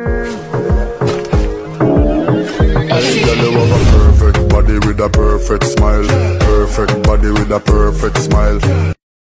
Hey girl, you have a perfect body with a perfect smile. Perfect body with a perfect smile.